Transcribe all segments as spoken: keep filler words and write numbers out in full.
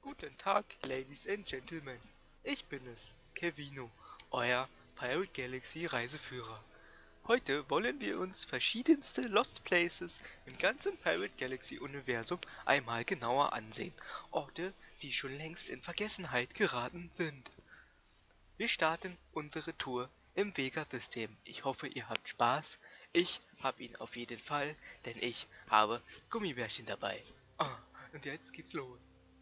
Guten Tag, Ladies and Gentlemen. Ich bin es, Kevino, euer Pirate Galaxy Reiseführer. Heute wollen wir uns verschiedenste Lost Places im ganzen Pirate Galaxy Universum einmal genauer ansehen. Orte, die schon längst in Vergessenheit geraten sind. Wir starten unsere Tour im Vega-System. Ich hoffe, ihr habt Spaß. Ich habe ihn auf jeden Fall, denn ich habe Gummibärchen dabei. Ah, und jetzt geht's los.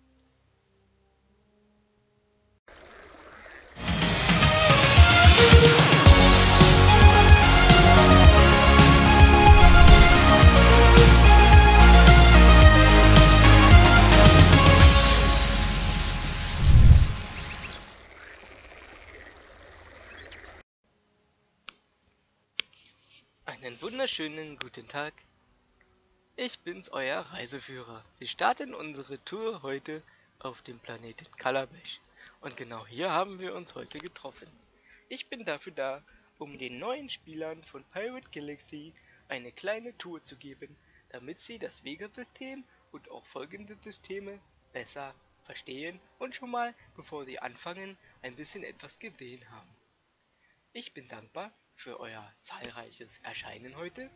Einen wunderschönen guten Tag. Ich bin's, euer Reiseführer. Wir starten unsere Tour heute auf dem Planeten Calabash. Und genau hier haben wir uns heute getroffen. Ich bin dafür da, um den neuen Spielern von Pirate Galaxy eine kleine Tour zu geben, damit sie das Vega-System und auch folgende Systeme besser verstehen und schon mal, bevor sie anfangen, ein bisschen etwas gesehen haben. Ich bin dankbar für euer zahlreiches Erscheinen heute.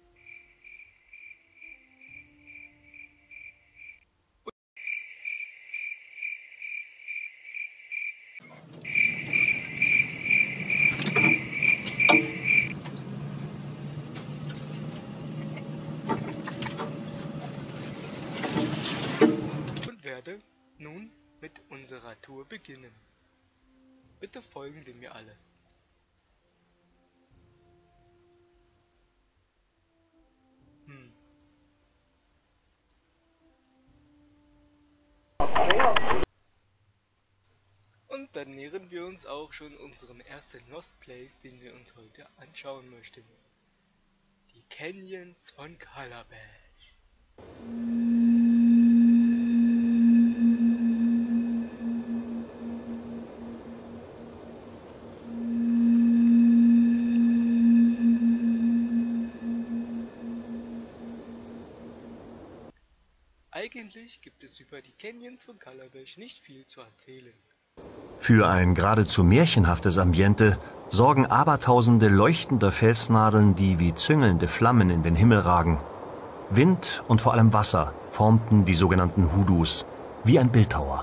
Und werde nun mit unserer Tour beginnen. Bitte folgen Sie mir alle. Hm. Und dann nähern wir uns auch schon unserem ersten Lost Place, den wir uns heute anschauen möchten. Die Canyons von Calabash. Eigentlich gibt es über die Canyons von Calabash nicht viel zu erzählen. Für ein geradezu märchenhaftes Ambiente sorgen abertausende leuchtender Felsnadeln, die wie züngelnde Flammen in den Himmel ragen. Wind und vor allem Wasser formten die sogenannten Hoodoos, wie ein Bildhauer.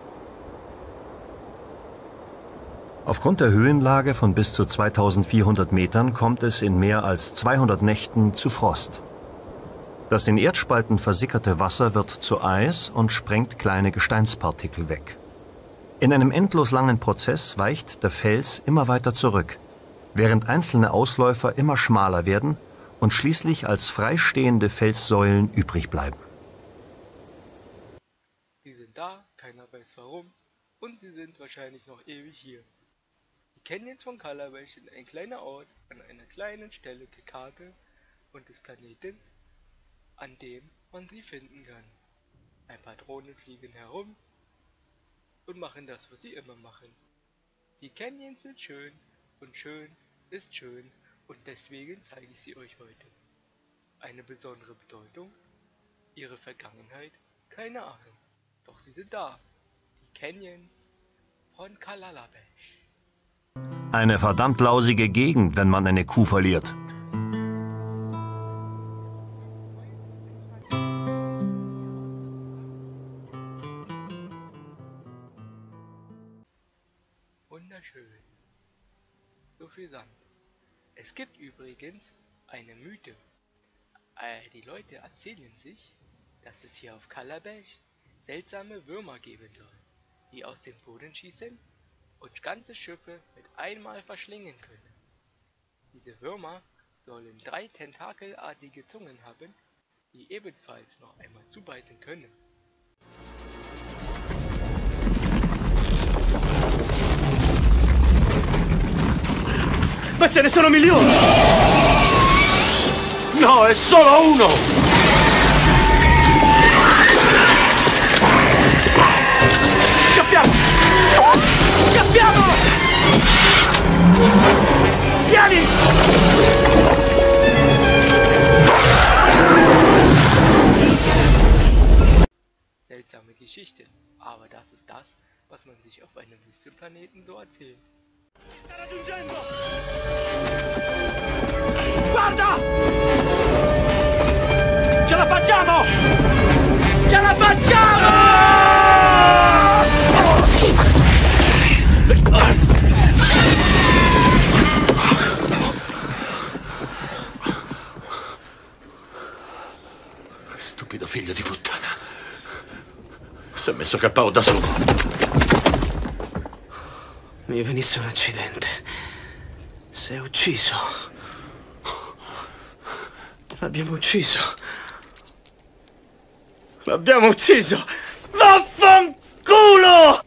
Aufgrund der Höhenlage von bis zu zweitausendvierhundert Metern kommt es in mehr als zweihundert Nächten zu Frost. Das in Erdspalten versickerte Wasser wird zu Eis und sprengt kleine Gesteinspartikel weg. In einem endlos langen Prozess weicht der Fels immer weiter zurück, während einzelne Ausläufer immer schmaler werden und schließlich als freistehende Felssäulen übrig bleiben. Sie sind da, keiner weiß warum, und sie sind wahrscheinlich noch ewig hier. Die Canyons von Calabash sind ein kleiner Ort an einer kleinen Stelle der Karte und des Planetens, an dem man sie finden kann. Ein paar Drohnen fliegen herum und machen das, was sie immer machen. Die Canyons sind schön und schön ist schön und deswegen zeige ich sie euch heute. Eine besondere Bedeutung? Ihre Vergangenheit? Keine Ahnung. Doch sie sind da. Die Canyons von Calabash. Eine verdammt lausige Gegend, wenn man eine Kuh verliert. Wunderschön. So viel Sand. Es gibt übrigens eine Mythe. Äh, die Leute erzählen sich, dass es hier auf Calabash seltsame Würmer geben soll, die aus dem Boden schießen und ganze Schiffe mit einmal verschlingen können. Diese Würmer sollen drei tentakelartige Zungen haben, die ebenfalls noch einmal zubeißen können. Ma ce ne sono milioni! No, è solo uno! Scappiamo! Scappiamo! Piani! seltsame Geschichte, aber das ist das, was man sich auf einem Wüstenplaneten so erzählt. Guarda! Ce la facciamo! Ce la facciamo! Stupido figlio di puttana. Si è messo K O da solo. Mi venisse un accidente. Si è ucciso. L'abbiamo ucciso. L'abbiamo ucciso. Vaffanculo!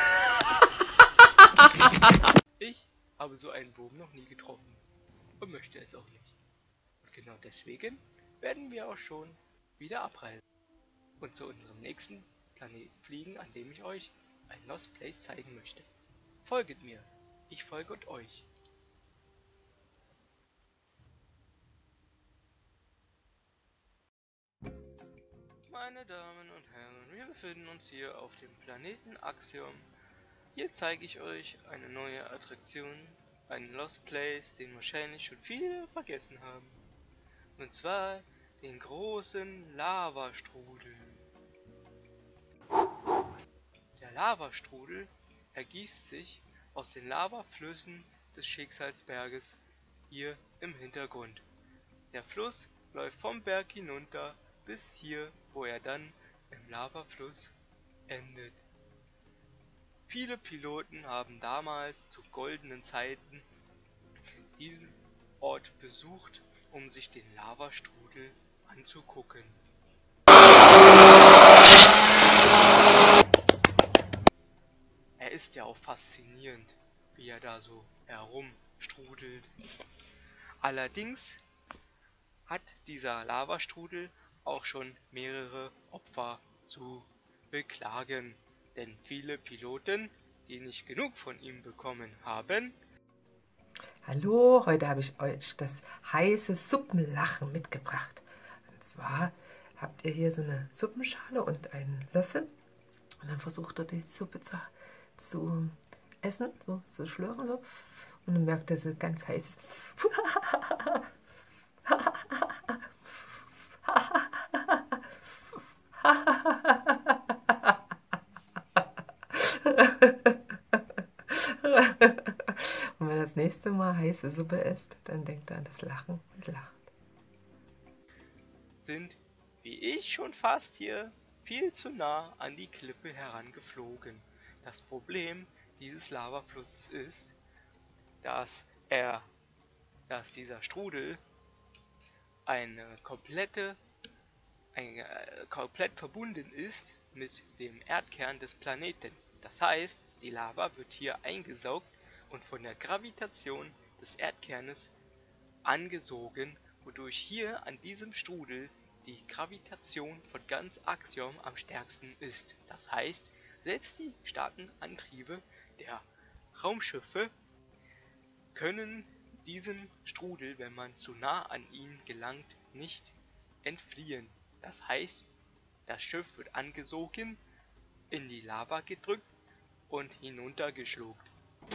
Ich habe so einen Wurm noch nie getroffen und möchte es auch nicht. Und genau deswegen werden wir auch schon wieder abreisen und zu unserem nächsten Planeten fliegen, an dem ich euch ein Lost Place zeigen möchte. Folget mir, ich folge euch. Meine Damen und Herren, wir befinden uns hier auf dem Planeten Axiom. Hier zeige ich euch eine neue Attraktion, einen Lost Place, den wahrscheinlich schon viele vergessen haben. Und zwar den großen Lavastrudel. Der Lavastrudel ergießt sich aus den Lavaflüssen des Schicksalsberges hier im Hintergrund. Der Fluss läuft vom Berg hinunter bis hier, wo er dann im Lavafluss endet. Viele Piloten haben damals zu goldenen Zeiten diesen Ort besucht, um sich den Lavastrudel anzugucken. Er ist ja auch faszinierend, wie er da so herumstrudelt. Allerdings hat dieser Lavastrudel auch schon mehrere Opfer zu beklagen, denn viele Piloten, die nicht genug von ihm bekommen haben. Hallo, heute habe ich euch das heiße Suppenlachen mitgebracht. Und zwar habt ihr hier so eine Suppenschale und einen Löffel und dann versucht ihr die Suppe zu, zu essen, so zu schlürfen so. Und dann merkt ihr so ganz heißes Und wenn das nächste Mal heiße Suppe isst, dann denkt er an das Lachen und lacht. Sind, wie ich, schon fast hier viel zu nah an die Klippe herangeflogen. Das Problem dieses Lavaflusses ist, dass er, dass dieser Strudel eine komplette, eine, äh, komplett verbunden ist mit dem Erdkern des Planeten. Das heißt, die Lava wird hier eingesaugt und von der Gravitation des Erdkernes angesogen, wodurch hier an diesem Strudel die Gravitation von ganz Axiom am stärksten ist. Das heißt, selbst die starken Antriebe der Raumschiffe können diesem Strudel, wenn man zu nah an ihn gelangt, nicht entfliehen. Das heißt, das Schiff wird angesogen, in die Lava gedrückt und hinuntergeschluckt.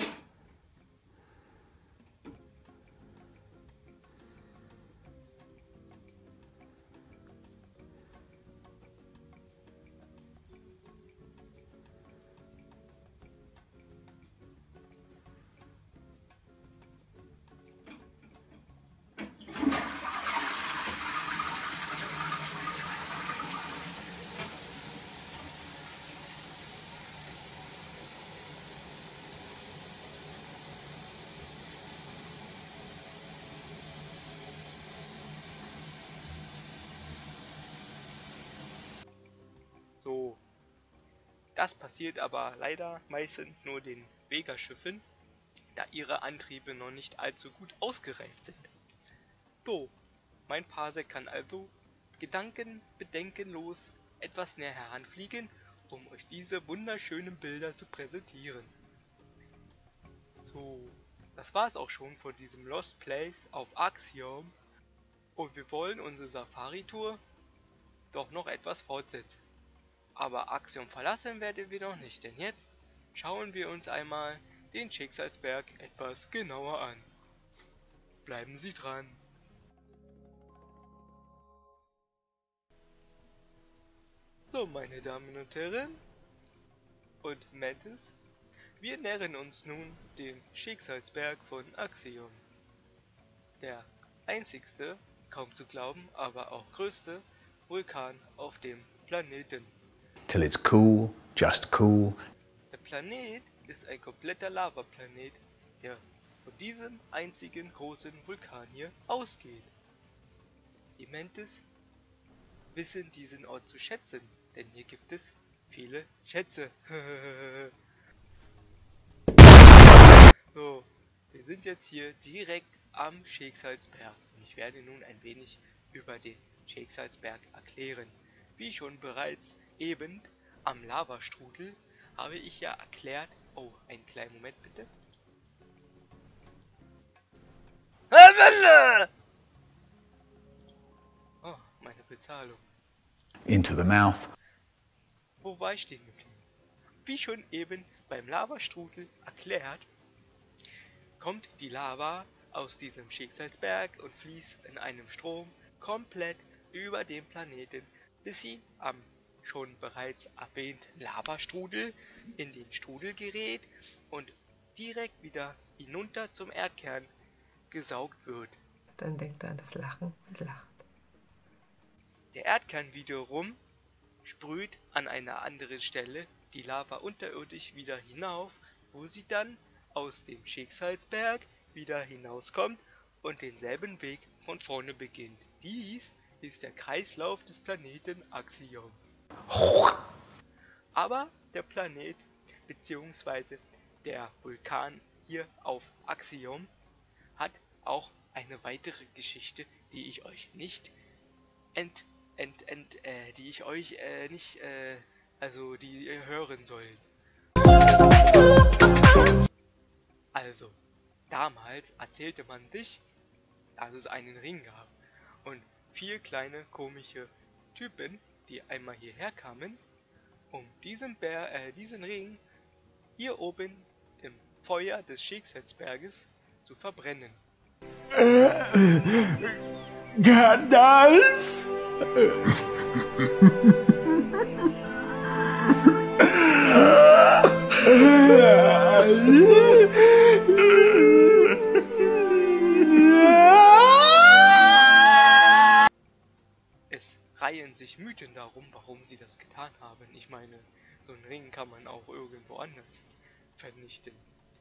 So, das passiert aber leider meistens nur den Vega-Schiffen, da ihre Antriebe noch nicht allzu gut ausgereift sind. So, mein Parsec kann also gedankenbedenkenlos etwas näher heranfliegen, um euch diese wunderschönen Bilder zu präsentieren. So, das war es auch schon von diesem Lost Place auf Axiom und wir wollen unsere Safari-Tour doch noch etwas fortsetzen. Aber Axiom verlassen werden wir noch nicht, denn jetzt schauen wir uns einmal den Schicksalsberg etwas genauer an. Bleiben Sie dran! So, meine Damen und Herren und Mantis, wir nähern uns nun dem Schicksalsberg von Axiom. Der einzigste, kaum zu glauben, aber auch größte Vulkan auf dem Planeten. Till it's cool, just cool. Der Planet ist ein kompletter Lavaplanet, der von diesem einzigen großen Vulkan hier ausgeht. Die Mantis wissen diesen Ort zu schätzen, denn hier gibt es viele Schätze. So, wir sind jetzt hier direkt am Schicksalsberg und ich werde nun ein wenig über den Schicksalsberg erklären. Wie schon bereits eben am Lavastrudel habe ich ja erklärt. Oh, einen kleinen Moment bitte. Oh, meine Bezahlung. Into the mouth. Wo war ich stehen geblieben? Wie schon eben beim Lavastrudel erklärt, kommt die Lava aus diesem Schicksalsberg und fließt in einem Strom komplett über den Planeten, bis sie am schon bereits erwähnten Lavastrudel in den Strudel gerät und direkt wieder hinunter zum Erdkern gesaugt wird. Dann denkt er an das Lachen und lacht. Der Erdkern wiederum sprüht an einer anderen Stelle die Lava unterirdisch wieder hinauf, wo sie dann aus dem Schicksalsberg wieder hinauskommt und denselben Weg von vorne beginnt. Dies ist der Kreislauf des Planeten Axiom. Aber der Planet bzw. der Vulkan hier auf Axiom hat auch eine weitere Geschichte, die ich euch nicht ent, ent, ent, äh, die ich euch äh, nicht, äh, also die ihr hören sollt. Also, damals erzählte man sich, dass es einen Ring gab und vier kleine komische Typen, die einmal hierher kamen, um diesen, Bär, äh, diesen Ring hier oben im Feuer des Schicksalsberges zu verbrennen. Gandalf? Es reihen sich Mythen darum, warum sie das getan haben. Ich meine, so einen Ring kann man auch irgendwo anders vernichten.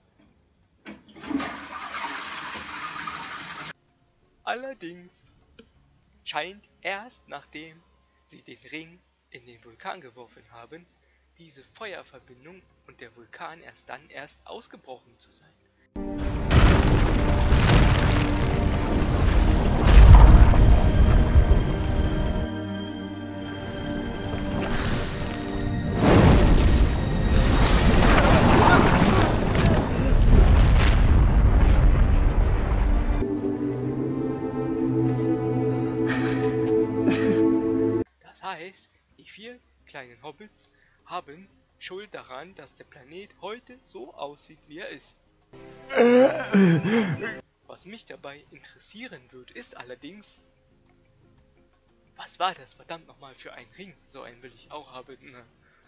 Allerdings scheint erst nachdem sie den Ring in den Vulkan geworfen haben, diese Feuerverbindung und der Vulkan erst dann erst ausgebrochen zu sein. Das heißt, die vier kleinen Hobbits haben Schuld daran, dass der Planet heute so aussieht, wie er ist. Was mich dabei interessieren wird, ist allerdings, was war das verdammt nochmal für ein Ring? So einen will ich auch haben. Ne?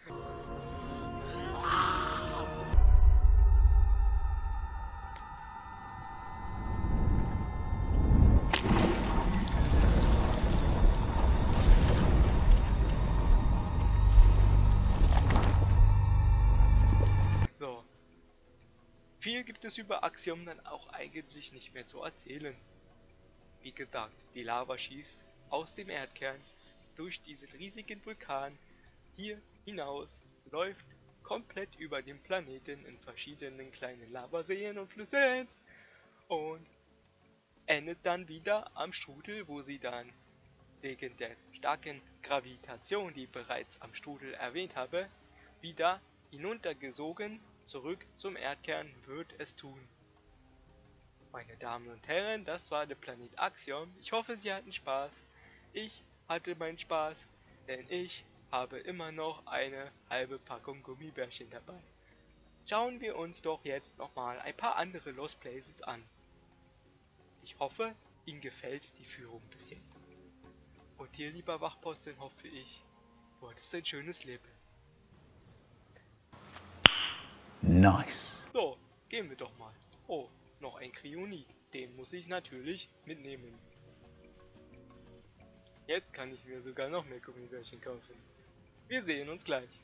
So. Viel gibt es über Axiom dann auch eigentlich nicht mehr zu erzählen. Wie gesagt, die Lava schießt aus dem Erdkern durch diesen riesigen Vulkan hier hinaus, läuft komplett über den Planeten in verschiedenen kleinen Lavaseen und Flüssen und endet dann wieder am Strudel, wo sie dann wegen der starken Gravitation, die ich bereits am Strudel erwähnt habe, wieder hinuntergesogen zurück zum Erdkern wird es tun. Meine Damen und Herren, das war der Planet Axiom. Ich hoffe, Sie hatten Spaß. Ich hatte meinen Spaß, denn ich habe immer noch eine halbe Packung Gummibärchen dabei. Schauen wir uns doch jetzt nochmal ein paar andere Lost Places an. Ich hoffe, Ihnen gefällt die Führung bis jetzt. Und dir, lieber Wachposten, hoffe ich, du hattest ein schönes Leben. Nice. So, gehen wir doch mal. Oh, noch ein Kryonit. Den muss ich natürlich mitnehmen. Jetzt kann ich mir sogar noch mehr Gummibärchen kaufen. Wir sehen uns gleich.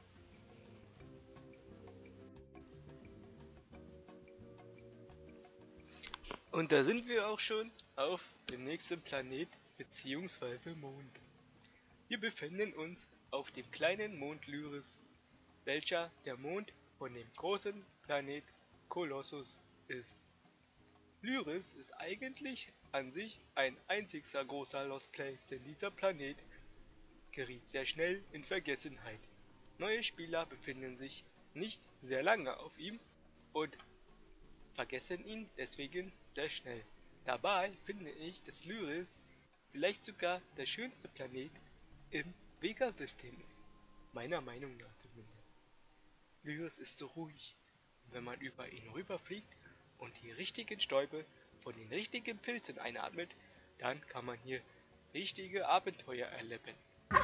Und da sind wir auch schon auf dem nächsten Planet bzw. Mond. Wir befinden uns auf dem kleinen Mond Lyris, welcher der Mond von dem großen Planet Colossus ist. Lyris ist eigentlich an sich ein einziger großer Lost Place, denn dieser Planet geriet sehr schnell in Vergessenheit. Neue Spieler befinden sich nicht sehr lange auf ihm und vergessen ihn deswegen sehr schnell. Dabei finde ich, dass Lyris vielleicht sogar der schönste Planet im Vega-System ist. Meiner Meinung nach zumindest. Lyris ist so ruhig. Und wenn man über ihn rüberfliegt und die richtigen Stäube von den richtigen Pilzen einatmet, dann kann man hier richtige Abenteuer erleben.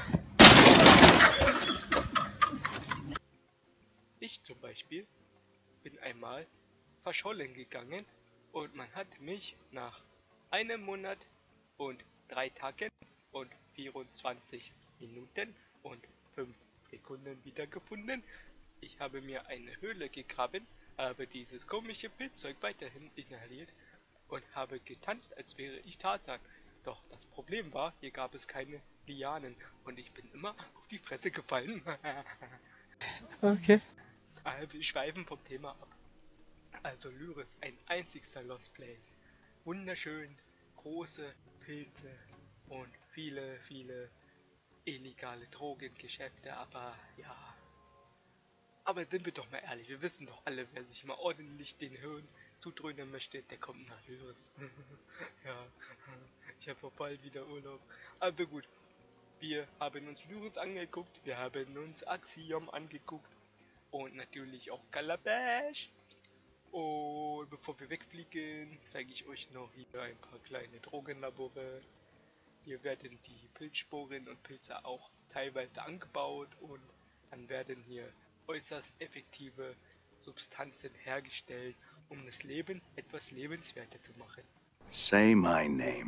Ich zum Beispiel bin einmal verschollen gegangen und man hat mich nach einem Monat und drei Tagen und vierundzwanzig Minuten und fünf Sekunden wiedergefunden. Ich habe mir eine Höhle gegraben, habe dieses komische Pilzzeug weiterhin inhaliert und habe getanzt, als wäre ich Tarzan. Doch das Problem war, hier gab es keine Lianen und ich bin immer auf die Fresse gefallen. Okay. Aber wir schweifen vom Thema ab. Also Lyris, ein einzigster Lost Place. Wunderschön, große Pilze und viele, viele illegale Drogengeschäfte, aber ja. Aber sind wir doch mal ehrlich, wir wissen doch alle, wer sich mal ordentlich den Hirn zudröhnen möchte, der kommt nach Lyris. Ja, ich habe auch bald wieder Urlaub. Also gut, wir haben uns Lyris angeguckt, wir haben uns Axiom angeguckt und natürlich auch Calabash. Und bevor wir wegfliegen, zeige ich euch noch hier ein paar kleine Drogenlabore. Hier werden die Pilzsporen und Pilze auch teilweise angebaut und dann werden hier äußerst effektive Substanzen hergestellt, um das Leben etwas lebenswerter zu machen. Say my name.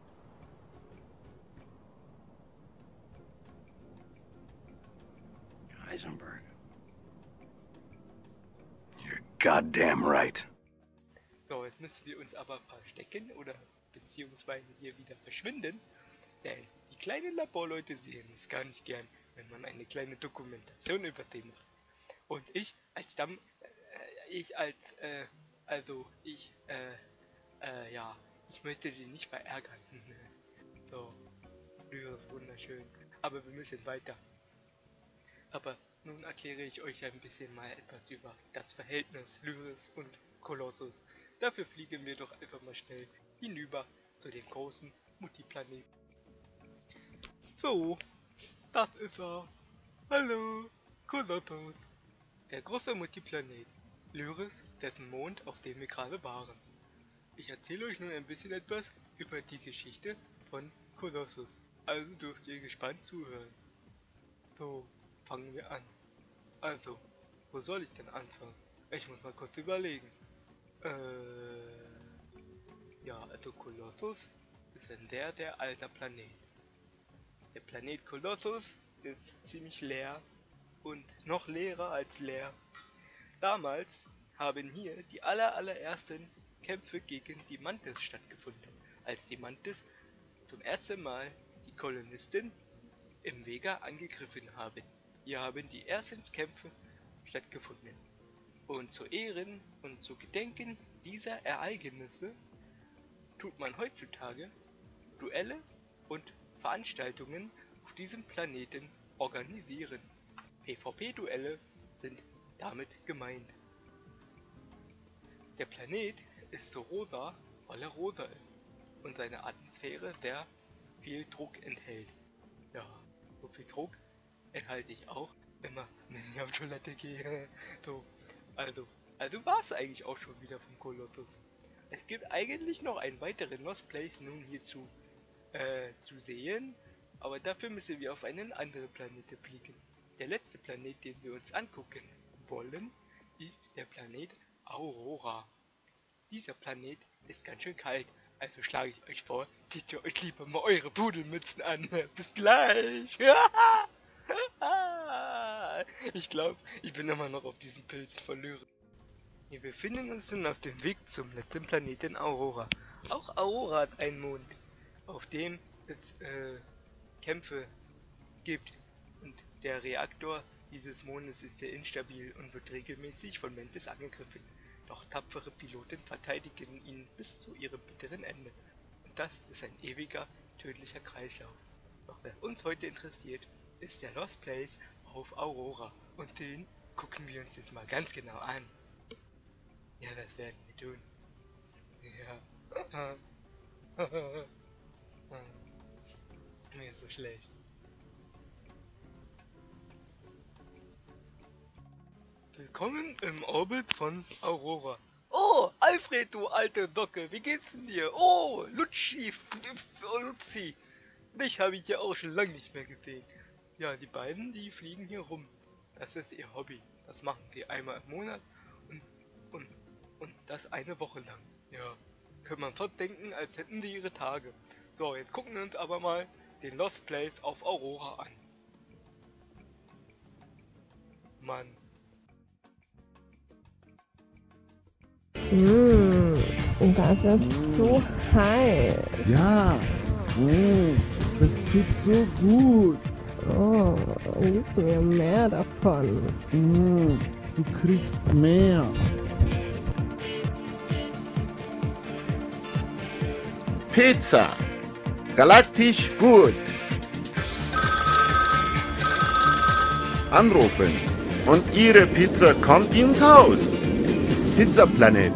Heisenberg. You're goddamn right. So, jetzt müssen wir uns aber verstecken oder beziehungsweise hier wieder verschwinden, denn die kleinen Laborleute sehen es gar nicht gern, wenn man eine kleine Dokumentation über die macht. Und ich als Stamm, äh, ich als, äh, also ich, äh, äh, ja, ich möchte die nicht verärgern. So, Lyris, wunderschön. Aber wir müssen weiter. Aber nun erkläre ich euch ein bisschen mal etwas über das Verhältnis Lyris und Colossus. Dafür fliegen wir doch einfach mal schnell hinüber zu dem großen Multiplaneten. So, das ist er. Hallo, Colossus. Der große Multiplanet, Lyris, dessen Mond, auf dem wir gerade waren. Ich erzähle euch nun ein bisschen etwas über die Geschichte von Colossus, also dürft ihr gespannt zuhören. So, fangen wir an. Also, wo soll ich denn anfangen? Ich muss mal kurz überlegen. Äh, ja, also Colossus ist ein sehr, sehr alter Planet. Der Planet Colossus ist ziemlich leer. Und noch leerer als leer. Damals haben hier die aller allerersten Kämpfe gegen die Mantis stattgefunden, als die Mantis zum ersten Mal die Kolonisten im Vega angegriffen haben. Hier haben die ersten Kämpfe stattgefunden. Und zu Ehren und zu Gedenken dieser Ereignisse tut man heutzutage Duelle und Veranstaltungen auf diesem Planeten organisieren. PvP-Duelle sind damit gemeint. Der Planet ist so rosa, weil er rosa ist und seine Atmosphäre sehr viel Druck enthält. Ja, so viel Druck enthalte ich auch immer, wenn ich auf Toilette gehe. So, also, also war es eigentlich auch schon wieder vom Kolossus. Es gibt eigentlich noch einen weiteren Lost Place nun hierzu äh, zu sehen, aber dafür müssen wir auf einen anderen Planeten fliegen. Der letzte Planet, den wir uns angucken wollen, ist der Planet Aurora. Dieser Planet ist ganz schön kalt, also schlage ich euch vor, zieht ihr euch lieber mal eure Pudelmützen an. Bis gleich! Ich glaube, ich bin immer noch auf diesen Pilz verloren. Wir befinden uns nun auf dem Weg zum letzten Planeten Aurora. Auch Aurora hat einen Mond, auf dem es äh, Kämpfe gibt. Und der Reaktor dieses Mondes ist sehr instabil und wird regelmäßig von Mantis angegriffen. Doch tapfere Piloten verteidigen ihn bis zu ihrem bitteren Ende. Und das ist ein ewiger, tödlicher Kreislauf. Doch wer uns heute interessiert, ist der Lost Place auf Aurora. Und den gucken wir uns jetzt mal ganz genau an. Ja, das werden wir tun. Ja. Mir ist so schlecht. Willkommen im Orbit von Aurora. Oh, Alfred, du alte Docke, wie geht's denn dir? Oh, Lutschi, Luzi. Dich habe ich ja auch schon lange nicht mehr gesehen. Ja, die beiden, die fliegen hier rum. Das ist ihr Hobby. Das machen die einmal im Monat und, und, und das eine Woche lang. Ja, könnte man fast denken, als hätten die ihre Tage. So, jetzt gucken wir uns aber mal den Lost Place auf Aurora an. Mann. Mmh, das ist so heiß. Ja, mmh, das tut so gut. Oh, gib mir mehr davon. Mmh, du kriegst mehr. Pizza. Galaktisch gut. Anrufen. Und Ihre Pizza kommt ins Haus. Pizzaplanet.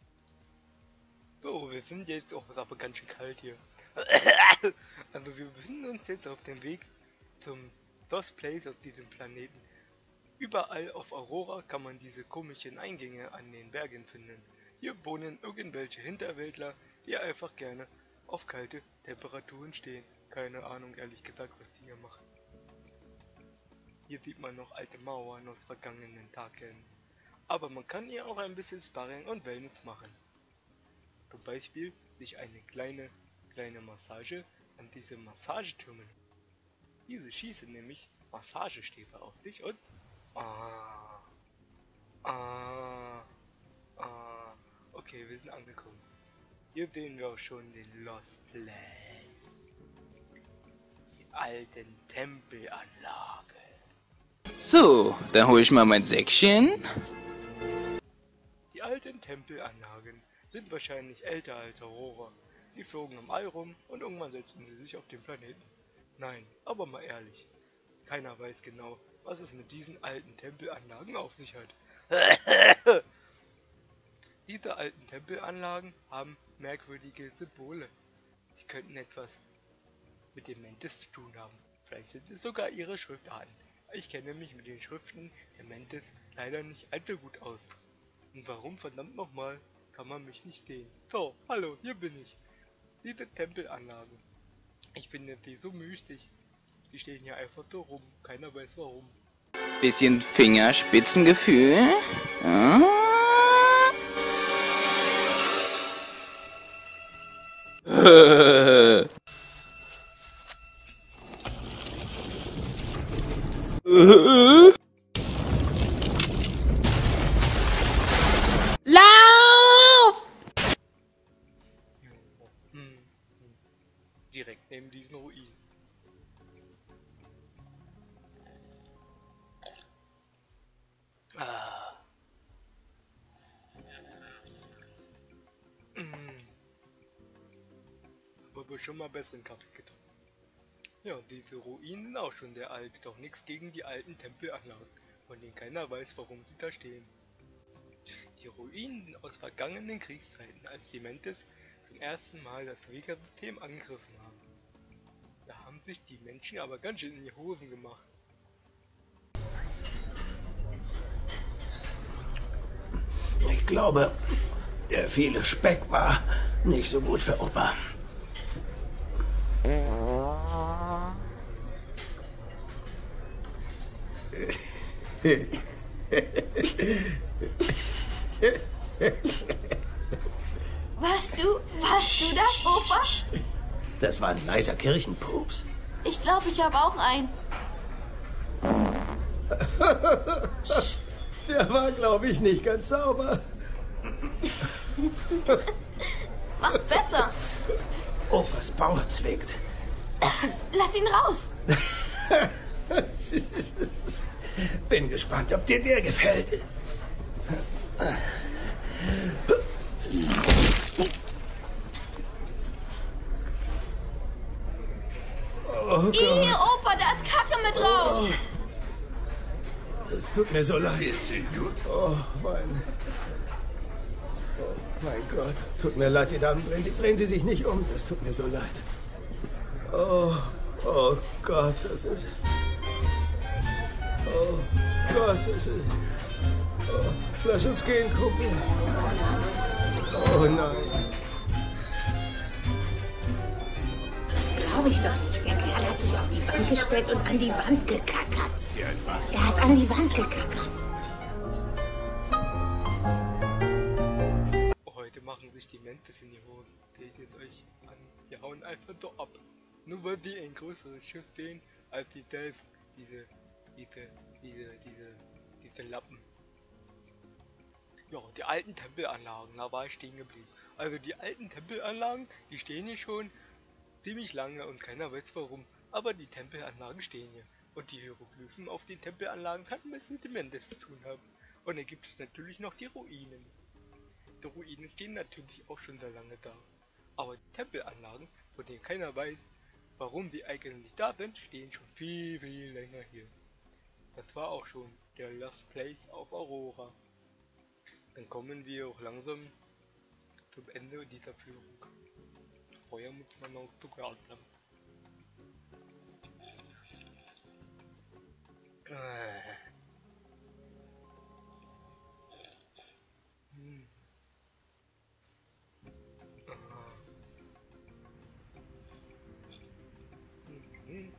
So, wir sind jetzt, oh, ist aber ganz schön kalt hier. Also wir befinden uns jetzt auf dem Weg zum Lost Place auf diesem Planeten. Überall auf Aurora kann man diese komischen Eingänge an den Bergen finden. Hier wohnen irgendwelche Hinterwäldler, die einfach gerne auf kalte Temperaturen stehen. Keine Ahnung, ehrlich gesagt, was die hier machen. Hier sieht man noch alte Mauern aus vergangenen Tagen. Aber man kann hier auch ein bisschen Sparring und Wellness machen. Zum Beispiel sich eine kleine, kleine Massage an diese Massagetürmen. Diese schießen nämlich Massagestäbe auf dich und ah, ah, ah. Okay, wir sind angekommen. Hier sehen wir auch schon den Lost Place. Die alten Tempelanlagen. So, dann hole ich mal mein Säckchen. Die alten Tempelanlagen sind wahrscheinlich älter als Aurora. Sie flogen im All rum und irgendwann setzten sie sich auf den Planeten. Nein, aber mal ehrlich. Keiner weiß genau, was es mit diesen alten Tempelanlagen auf sich hat. Diese alten Tempelanlagen haben merkwürdige Symbole. Sie könnten etwas mit dem Mantis zu tun haben. Vielleicht sind es sogar ihre Schriftarten. Ich kenne mich mit den Schriften der Mantis leider nicht allzu gut aus. Und warum verdammt nochmal kann man mich nicht sehen? So, hallo, hier bin ich. Diese Tempelanlagen. Ich finde die so mystisch. Die stehen hier einfach so rum. Keiner weiß warum. Bisschen Fingerspitzengefühl. Ja. Äh. Äh. Lauf! Hm, hm. Direkt neben diesen Ruinen. Ah. Mm. Aber schon mal besseren Kaffee getrunken. Ja, diese Ruinen sind auch schon sehr alt, doch nichts gegen die alten Tempelanlagen, von denen keiner weiß, warum sie da stehen. Die Ruinen aus vergangenen Kriegszeiten, als die Mantis zum ersten Mal das Vega-System angegriffen haben. Da haben sich die Menschen aber ganz schön in die Hosen gemacht. Ich glaube, der viele Speck war nicht so gut für Opa. Warst du, warst du das, Opa? Das war ein leiser Kirchenpups. Ich glaube, ich habe auch einen. Der war, glaube ich, nicht ganz sauber. Mach's besser. Opas Bauch zwickt. Lass ihn raus. Bin gespannt, ob dir der gefällt. Oh Gott. Ih, Opa, da ist Kacke mit raus. Es tut mir so leid. Geht's Ihnen gut? Oh, mein... Oh, mein Gott. Tut mir leid, die Damen. Drehen Sie, drehen Sie sich nicht um. Das tut mir so leid. Oh, oh Gott, das ist... Oh Gott, das ist... Oh, lass uns gehen, Kumpel. Oh nein. Das glaube ich doch nicht. Der Kerl hat sich auf die Bank gestellt und an die Wand gekackert. Er hat an die Wand gekackert. Heute machen sich die Mentes in die Hosen. Seht es euch an. Die hauen einfach so ab. Nur weil sie ein größeres Schiff sehen als die Delph. Diese, diese, diese, diese, diese Lappen. Ja, die alten Tempelanlagen, da war ich stehen geblieben. Also die alten Tempelanlagen, die stehen hier schon ziemlich lange und keiner weiß warum. Aber die Tempelanlagen stehen hier. Und die Hieroglyphen auf den Tempelanlagen hatten was mit dem Mendes zu tun haben. Und dann gibt es natürlich noch die Ruinen. Die Ruinen stehen natürlich auch schon sehr lange da. Aber die Tempelanlagen, von denen keiner weiß, warum sie eigentlich da sind, stehen schon viel, viel länger hier. Das war auch schon der Lost Place auf Aurora. Dann kommen wir auch langsam zum Ende dieser Führung. Vorher muss man noch zu Ground bleiben. Äh. Hm. Aha. Mhm.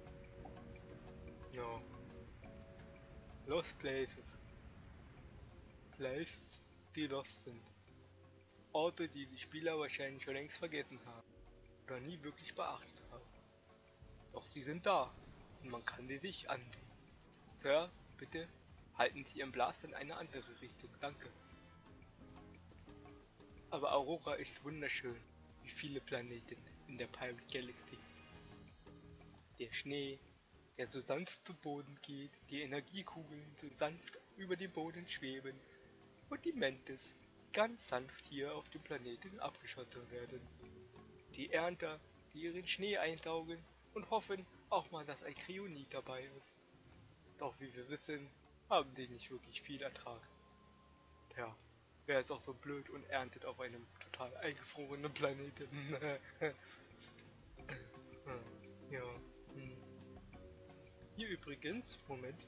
Ja. Lost Places. Places, die lost sind. Orte, die die Spieler wahrscheinlich schon längst vergessen haben. Oder nie wirklich beachtet haben. Doch sie sind da. Und man kann sie sich ansehen. Sir, bitte halten Sie Ihren Blaster in eine andere Richtung. Danke. Aber Aurora ist wunderschön. Wie viele Planeten in der Pirate Galaxy. Der Schnee, der so sanft zu Boden geht. Die Energiekugeln so sanft über dem Boden schweben. Und die Mentes ganz sanft hier auf dem Planeten abgeschottet werden. Die Ernter, die ihren Schnee einsaugen und hoffen auch mal, dass ein Kryonit dabei ist. Doch wie wir wissen, haben die nicht wirklich viel Ertrag. Ja, wer ist auch so blöd und erntet auf einem total eingefrorenen Planeten? Ja. Hm. Hier übrigens, Moment.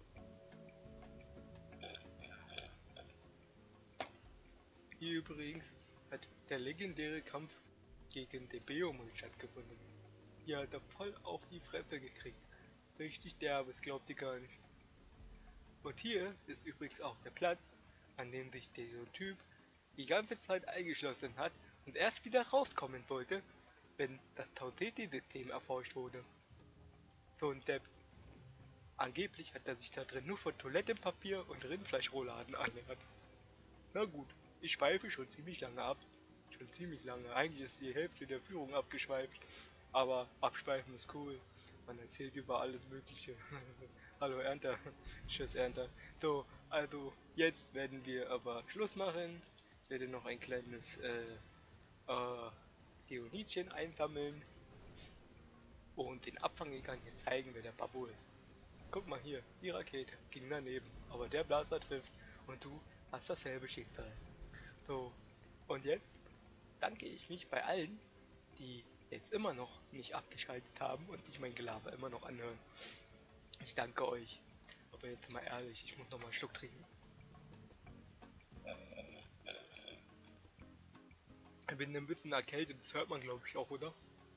Hier übrigens hat der legendäre Kampf gegen den Beomund stattgefunden. Hier hat er voll auf die Fresse gekriegt. Richtig derbes, glaubt ihr gar nicht. Und hier ist übrigens auch der Platz, an dem sich dieser Typ die ganze Zeit eingeschlossen hat und erst wieder rauskommen wollte, wenn das Tau Ceti-System erforscht wurde. So ein Depp. Angeblich hat er sich da drin nur von Toilettenpapier und Rindfleischrouladen ernährt. Na gut. Ich schweife schon ziemlich lange ab. Schon ziemlich lange. Eigentlich ist die Hälfte der Führung abgeschweift. Aber abschweifen ist cool. Man erzählt über alles Mögliche. Hallo Ernter. Tschüss Ernter. So, also jetzt werden wir aber Schluss machen. Ich werde noch ein kleines äh, äh, Geonitchen einsammeln. Und den Abfangjägern hier zeigen, wer der Babbo ist. Guck mal hier, die Rakete ging daneben. Aber der Blaster trifft. Und du hast dasselbe Schicksal. So, und jetzt danke ich mich bei allen, die jetzt immer noch nicht abgeschaltet haben und sich mein Gelaber immer noch anhören. Ich danke euch. Aber jetzt mal ehrlich, ich muss noch mal einen Schluck trinken. Ich bin ein bisschen erkältet, das hört man glaube ich auch, oder?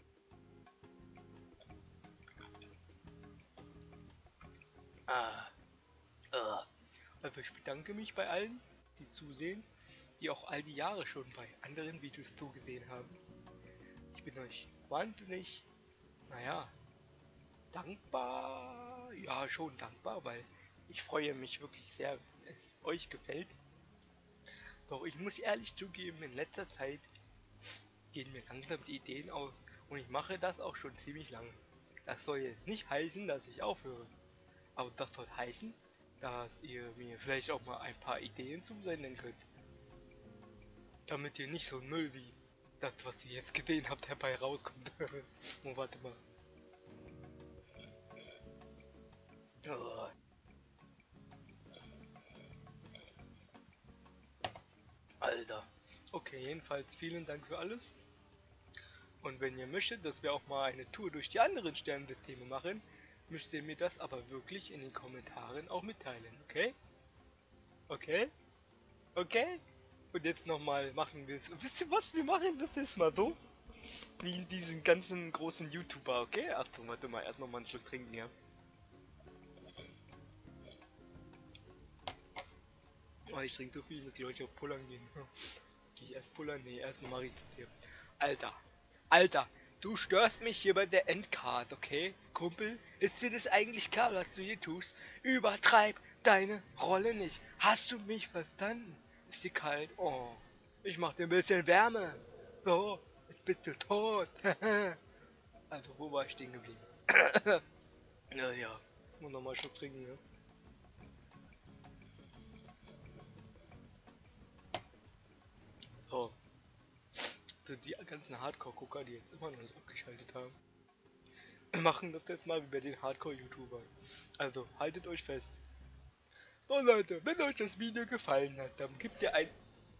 Ah. Ah. Also ich bedanke mich bei allen, die zusehen, die auch all die Jahre schon bei anderen Videos zugesehen haben. Ich bin euch wahnsinnig, naja, dankbar, ja schon dankbar, weil ich freue mich wirklich sehr, wenn es euch gefällt. Doch ich muss ehrlich zugeben, in letzter Zeit gehen mir langsam die Ideen aus und ich mache das auch schon ziemlich lange. Das soll jetzt nicht heißen, dass ich aufhöre, aber das soll heißen, dass ihr mir vielleicht auch mal ein paar Ideen zusenden könnt. Damit ihr nicht so Müll wie das, was ihr jetzt gesehen habt, herbei rauskommt. Oh, warte mal. Oh. Alter. Okay, jedenfalls vielen Dank für alles. Und wenn ihr möchtet, dass wir auch mal eine Tour durch die anderen Sternensysteme machen, müsst ihr mir das aber wirklich in den Kommentaren auch mitteilen, okay? Okay? Okay? Und jetzt nochmal machen wir es. Wisst ihr was? Wir machen das jetzt mal so. Wie in diesen ganzen großen YouTuber, okay? Achtung, warte mal, erst nochmal einen Schluck trinken, ja. Oh, ich trinke so viel, dass ich euch auf Pullern gehen. Geh ich erst pullern? Nee, erstmal mache ich das hier. Alter, Alter, du störst mich hier bei der Endcard, okay? Kumpel, ist dir das eigentlich klar, was du hier tust? Übertreib deine Rolle nicht. Hast du mich verstanden? Ist dir kalt? Oh, ich mach dir ein bisschen Wärme. So, jetzt bist du tot. Also, wo war ich stehen geblieben? Ja, ja, muss nochmal einen Schluck trinken, ja. So. So, die ganzen Hardcore-Gucker, die jetzt immer noch nicht abgeschaltet haben, machen das jetzt mal wie bei den Hardcore-YouTubern. Also, haltet euch fest. So Leute, wenn euch das Video gefallen hat, dann gebt ihr ein...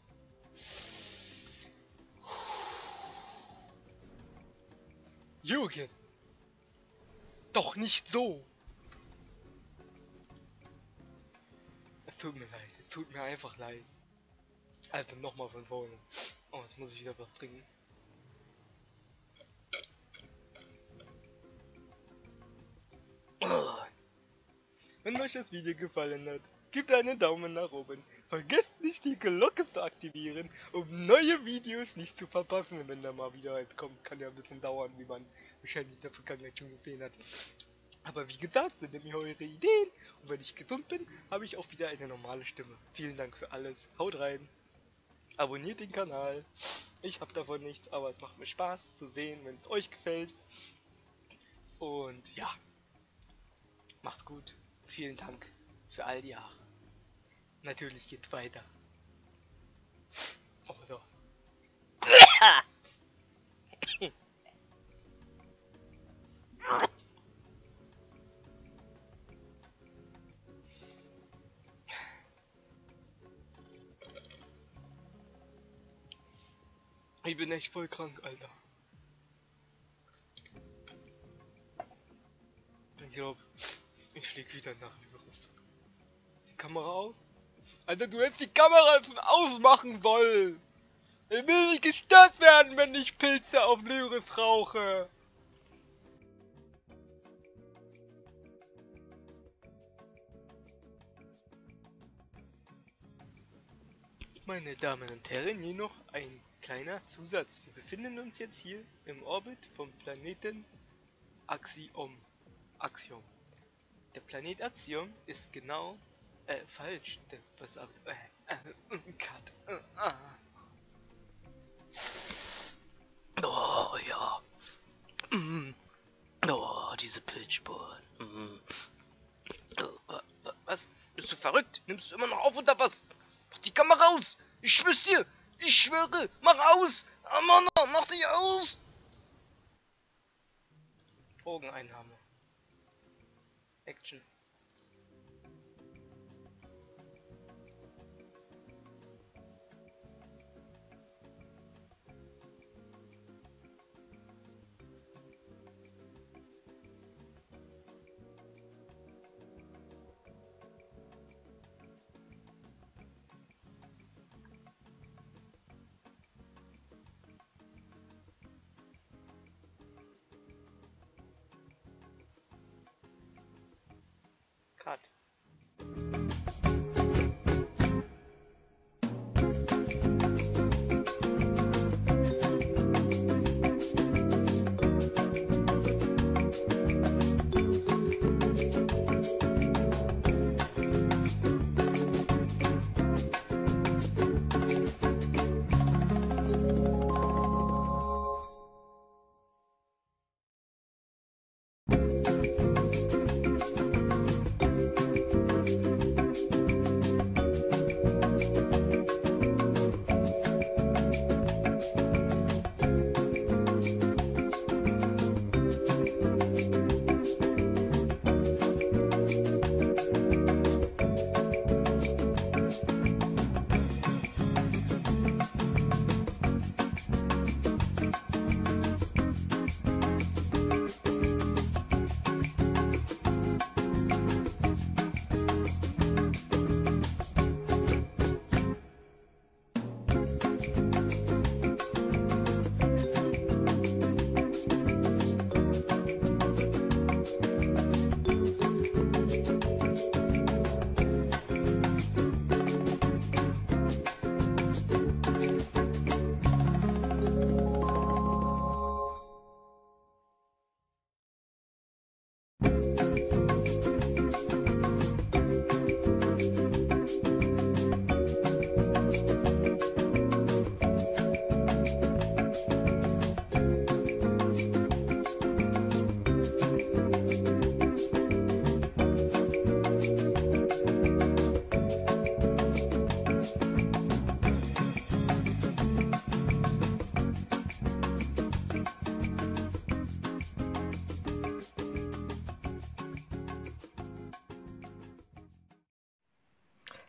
Jürgen! Doch nicht so! Es tut mir leid, es tut mir einfach leid. Also nochmal von vorne. Oh, jetzt muss ich wieder was trinken. Oh. Wenn euch das Video gefallen hat, gebt einen Daumen nach oben. Vergesst nicht die Glocke zu aktivieren, um neue Videos nicht zu verpassen. Wenn da mal wieder eins kommt, kann ja ein bisschen dauern, wie man wahrscheinlich in der Vergangenheit schon gesehen hat. Aber wie gesagt, sind mir eure Ideen. Und wenn ich gesund bin, habe ich auch wieder eine normale Stimme. Vielen Dank für alles. Haut rein. Abonniert den Kanal. Ich habe davon nichts, aber es macht mir Spaß zu sehen, wenn es euch gefällt. Und ja, macht's gut. Vielen Dank für all die Jahre. Natürlich geht's weiter. Oh, so. Ich bin echt voll krank, Alter. Ich glaube, ich flieg wieder nach Lyris. Ist die Kamera aus? Alter, du hättest die Kamera schon ausmachen sollen! Ich will nicht gestört werden, wenn ich Pilze auf Lyris rauche! Meine Damen und Herren, hier noch ein kleiner Zusatz. Wir befinden uns jetzt hier im Orbit vom Planeten Axiom. Axiom. Der Planet Axiom ist genau äh, falsch. Der, was ab, äh, äh, Cut. Äh, ah. Oh ja. Mm. Oh, diese Pilzspuren. Mm. Oh, was? Bist du verrückt? Nimmst du immer noch auf oder was? Mach die Kamera aus! Ich schwör's dir! Ich schwöre! Mach aus! Amanda, mach dich aus! Drogeneinnahme. Action.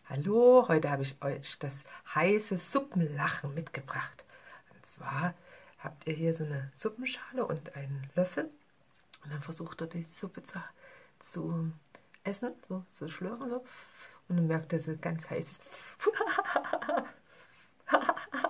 Hallo, heute habe ich euch das heiße Suppenlachen mitgebracht. Und zwar habt ihr hier so eine Suppenschale und einen Löffel. Und dann versucht ihr die Suppe zu, zu essen, so zu schlürfen. So. Und dann merkt ihr, so ganz heiß ist.